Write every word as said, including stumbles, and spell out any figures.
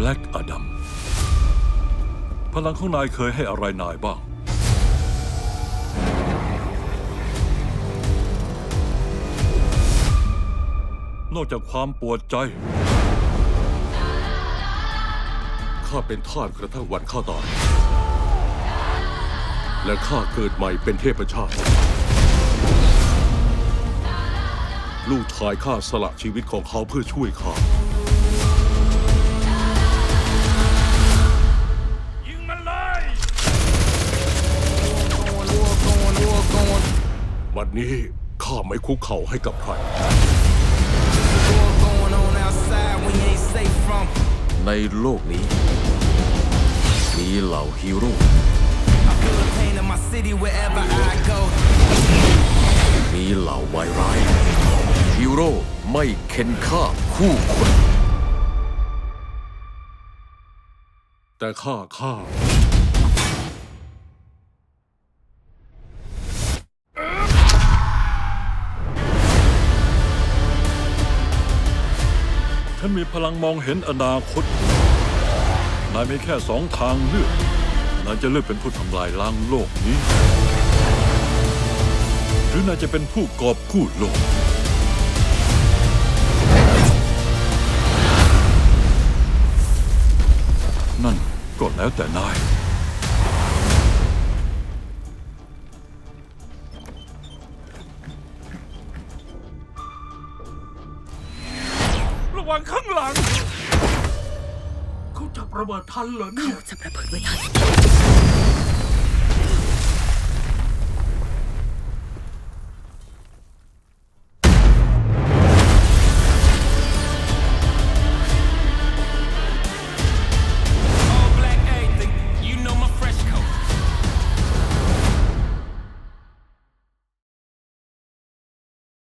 ล็กอดัมพลังของนายเคยให้อะไรนายบ้างนอกจากความปวดใจข้าเป็นทาสกระทั่งวันข้าตายและข้าเกิดใหม่เป็นเทพเจ้าลูกชายข้าสละชีวิตของเขาเพื่อช่วยข้ายิงมันเลยวันนี้ข้าไม่คุกเข่าให้กับใครในโลกนี้มีเหล่าฮีโร่มีเหล่าวายร้ายฮีโร่ไม่เข็นฆ่าคู่คนแต่ข้าข้าฉันมีพลังมองเห็นอนาคตนายมีแค่สองทางเลือกนายจะเลือกเป็นผู้ทำลายล้างโลกนี้หรือนายจะเป็นผู้กอบกู้โลกนั่นก็แล้วแต่นายระวังข้างหลังเขาจับระเบิดทันเหรอเนี่ยเขาจับระเบิดไว้ทัน